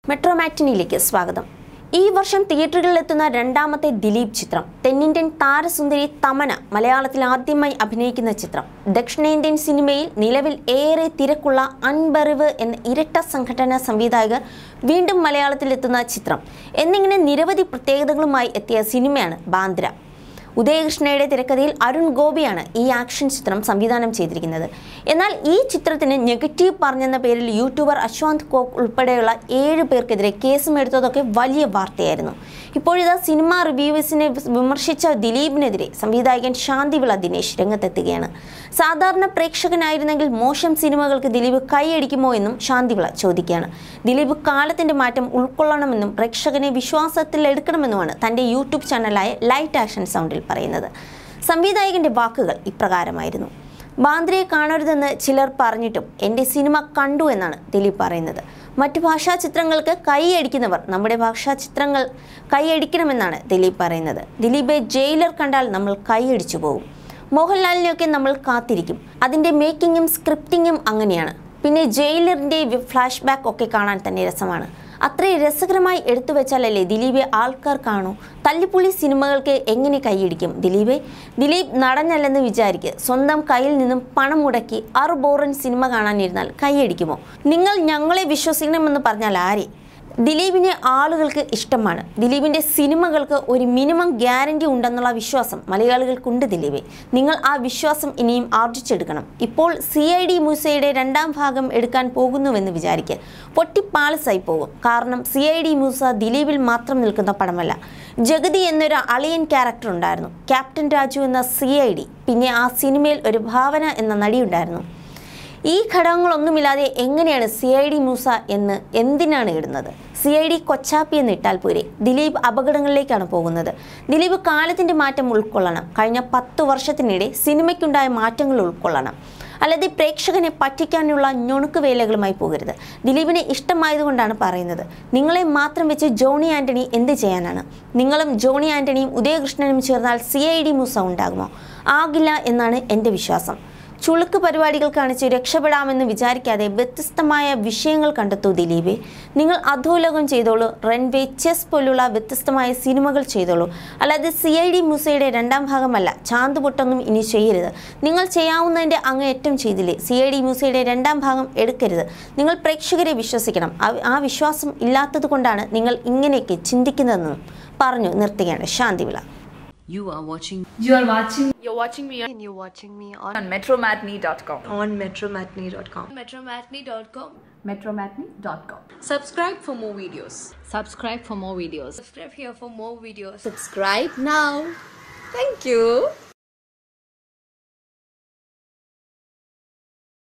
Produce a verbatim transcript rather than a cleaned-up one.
മെട്രോമാറ്റിനിയിലേക്ക് സ്വാഗതം. ഈ വർഷം തിയേറ്ററുകളിലെത്തുന്ന രണ്ടാമത്തെ ദിലീപ് ചിത്രം തെന്നിന്ത്യൻ താരസുന്ദരി തമന മലയാളത്തിൽ ആദ്യമായി അഭിനയിക്കുന്ന ചിത്രം. ദക്ഷിണേന്ത്യൻ സിനിമയിൽ നിലവിൽ ഏറെ തിരക്കുള്ള അൻപറിവ് എന്ന ഇരട്ട സംഘടനാ സംവിധായകർ വീണ്ടും മലയാളത്തിലെത്തുന്ന ചിത്രം എന്നിങ്ങനെ നിരവധി പ്രത്യേകതകളുമായി എത്തിയ സിനിമയാണ് ബാന്ദ്ര. ഉദയകൃഷ്ണയുടെ തിരക്കഥയിൽ അരുൺ ഗോപിയാണ് ഈ ആക്ഷൻ ചിത്രം സംവിധാനം ചെയ്തിരിക്കുന്നത്. എന്നാൽ ഈ ചിത്രത്തിന് നെഗറ്റീവ് പറഞ്ഞെന്ന പേരിൽ യൂട്യൂബർ അശ്വന്ത് കോക്ക് ഉൾപ്പെടെയുള്ള ഏഴ് പേർക്കെതിരെ കേസും എടുത്തതൊക്കെ വലിയ വാർത്തയായിരുന്നു. ഇപ്പോഴിതാ സിനിമ റിവ്യൂവേഴ്സിനെ വിമർശിച്ച ദിലീപിനെതിരെ സംവിധായകൻ ശാന്തിവിള ദിനേശ് രംഗത്തെത്തുകയാണ്. സാധാരണ പ്രേക്ഷകനായിരുന്നെങ്കിൽ മോശം സിനിമകൾക്ക് ദിലീപ് കൈയടിക്കുമോ എന്നും ശാന്തിവിള ചോദിക്കുകയാണ്. ദിലീപ് കാലത്തിന്റെ മാറ്റം ഉൾക്കൊള്ളണമെന്നും പ്രേക്ഷകനെ വിശ്വാസത്തിൽ എടുക്കണമെന്നുമാണ് തന്റെ യൂട്യൂബ് ചാനലായ ലൈറ്റ് ആക്ഷൻ സൗണ്ടിൽ പറയുന്നത്. സംവിധായകന്റെ വാക്കുകൾ ഇപ്രകാരമായിരുന്നു: ബാന്ദ്രയെ കാണരുതെന്ന് ചിലർ പറഞ്ഞിട്ടും എൻ്റെ സിനിമ കണ്ടു എന്നാണ് ദിലീപ് പറയുന്നത്. മറ്റു ഭാഷാ ചിത്രങ്ങൾക്ക് കൈയടിക്കുന്നവർ നമ്മുടെ ഭാഷാ ചിത്രങ്ങൾ കൈയടിക്കണമെന്നാണ് ദിലീപ് പറയുന്നത്. ദിലീപെ ജയിലർ കണ്ടാൽ നമ്മൾ കൈയടിച്ചു പോകും. മോഹൻലാലിനെയൊക്കെ നമ്മൾ കാത്തിരിക്കും. അതിൻ്റെ മേക്കിങ്ങും സ്ക്രിപ്റ്റിങ്ങും അങ്ങനെയാണ്. പിന്നെ ജയിലറിൻ്റെ ഫ്ലാഷ് ബാക്ക് ഒക്കെ കാണാൻ തന്നെ രസമാണ്. അത്രയും രസകരമായി എടുത്തു വെച്ചാലല്ലേ ദിലീപെ ആൾക്കാർ കാണൂ. തല്ലിപ്പുള്ളി സിനിമകൾക്ക് എങ്ങനെ കൈയടിക്കും ദിലീപെ? ദിലീപ് നടനല്ലെന്ന് വിചാരിക്കുക. സ്വന്തം കയ്യിൽ നിന്നും പണം മുടക്കി ആറ് ബോറൻ സിനിമ കാണാനിരുന്നാൽ കൈയടിക്കുമോ? നിങ്ങൾ ഞങ്ങളെ വിശ്വസിക്കണമെന്ന് പറഞ്ഞാൽ ആരെ? ദിലീപിനെ ആളുകൾക്ക് ഇഷ്ടമാണ്. ദിലീപിൻ്റെ സിനിമകൾക്ക് ഒരു മിനിമം ഗ്യാരണ്ടി ഉണ്ടെന്നുള്ള വിശ്വാസം മലയാളികൾക്കുണ്ട്. ദിലീപെ, നിങ്ങൾ ആ വിശ്വാസം ഇനിയും ആർജിച്ചെടുക്കണം. ഇപ്പോൾ സി ഐ ഡി മൂസയുടെ രണ്ടാം ഭാഗം എടുക്കാൻ പോകുന്നുവെന്ന് വിചാരിക്കുക, പൊട്ടിപ്പാളസായി പോകും. കാരണം സി ഐ ഡി മൂസ ദിലീപിൽ മാത്രം നിൽക്കുന്ന പടമല്ല. ജഗതി എന്നൊരു അളിയൻ ക്യാരക്ടർ ഉണ്ടായിരുന്നു. ക്യാപ്റ്റൻ രാജു എന്ന സി ഐ ഡി, പിന്നെ ആ സിനിമയിൽ ഒരു ഭാവന എന്ന നടിയുണ്ടായിരുന്നു. ഈ ഘടകങ്ങളൊന്നുമില്ലാതെ എങ്ങനെയാണ് സി ഐ ഡി മൂസ എന്ന് എന്തിനാണ് ഇടുന്നത്? സി ഐ ഡി കൊച്ചാപ്പി എന്ന് ഇട്ടാൽ പോരെ? ദിലീപ് അപകടങ്ങളിലേക്കാണ് പോകുന്നത്. ദിലീപ് കാലത്തിൻ്റെ മാറ്റം ഉൾക്കൊള്ളണം. കഴിഞ്ഞ പത്തു വർഷത്തിനിടെ സിനിമയ്ക്കുണ്ടായ മാറ്റങ്ങൾ ഉൾക്കൊള്ളണം. അല്ലാതെ പ്രേക്ഷകനെ പറ്റിക്കാനുള്ള ഞൊണുക്ക് വേലകളുമായി പോകരുത്. ദിലീപിനെ ഇഷ്ടമായതുകൊണ്ടാണ് പറയുന്നത്. നിങ്ങളെ മാത്രം വെച്ച് ജോണി ആൻ്റണി എന്ത് ചെയ്യാനാണ്? നിങ്ങളും ജോണി ആൻ്റണിയും ഉദയകൃഷ്ണനും ചേർന്നാൽ സി ഐ ഡി മൂസ ഉണ്ടാകുമോ? ആകില്ല എന്നാണ് എൻ്റെ വിശ്വാസം. ചുളുക്ക് പരിപാടികൾ കാണിച്ച് രക്ഷപ്പെടാമെന്ന് വിചാരിക്കാതെ വ്യത്യസ്തമായ വിഷയങ്ങൾ കണ്ടെത്തൂ ദിലീപെ. നിങ്ങൾ അധോലോകം ചെയ്തോളൂ. റൺവേ, ചെസ് പോലുള്ള വ്യത്യസ്തമായ സിനിമകൾ ചെയ്തോളൂ. അല്ലാതെ സി ഐ ഡി മൂസയുടെ രണ്ടാം ഭാഗമല്ല, ചാന്ത് പൊട്ടൊന്നും ഇനി ചെയ്യരുത്. നിങ്ങൾ ചെയ്യാവുന്നതിൻ്റെ അങ്ങേയറ്റം ചെയ്തില്ലേ? സി ഐ ഡി മൂസയുടെ രണ്ടാം ഭാഗം എടുക്കരുത്. നിങ്ങൾ പ്രേക്ഷകരെ വിശ്വസിക്കണം. ആ വിശ്വാസം ഇല്ലാത്തത് കൊണ്ടാണ് നിങ്ങൾ ഇങ്ങനെയൊക്കെ ചിന്തിക്കുന്നതെന്നും പറഞ്ഞു നിർത്തുകയാണ് Shanthivila. You are watching. You are watching. You're watching me. And you're watching me on, on metromatinee dot com. On metromatinee dot com. metromatinee dot com. metromatinee dot com. Subscribe for more videos. Subscribe for more videos. Subscribe here for more videos. Subscribe now. Thank you.